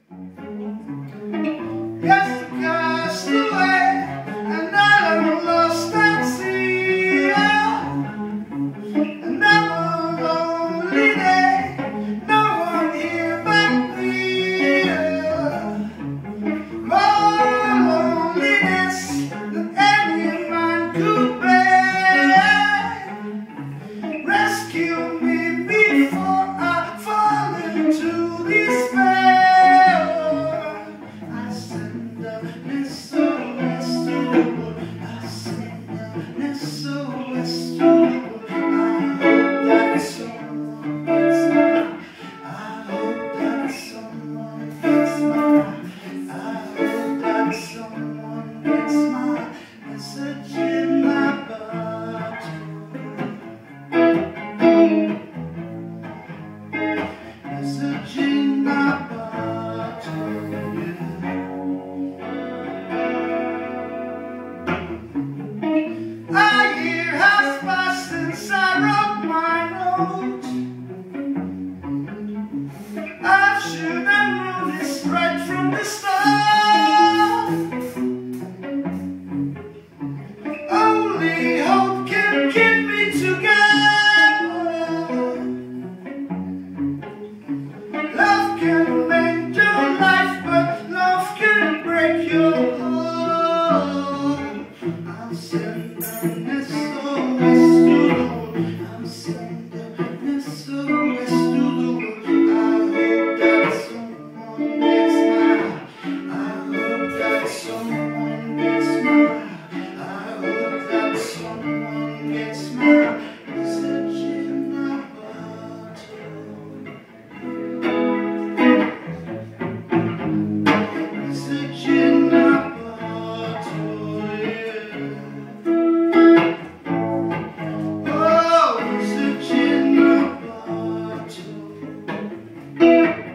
cast away, and I'm lost at sea. Another lonely day, no one here but me. More loneliness than any man could bear. Rescue me before I fall into despair. I send a SOS to the world. I send a SOS to the world. I hope that someone gets mine. I hope that someone gets mine. I hope that someone gets my message in my bottle. Message in my bottle, yeah. A year has passed since I wrote my note. I should have known this right from the start. Only hope can keep me together. Love can mend your life, but love can break your heart. I'm sending an SOS to the world. I'm sending an SOS to the world. I hope that someone gets mine. I hope that someone gets mine. I hope that someone gets mine. Message in my bottle. Message in my bottle, yeah. Oh, message in my bottle.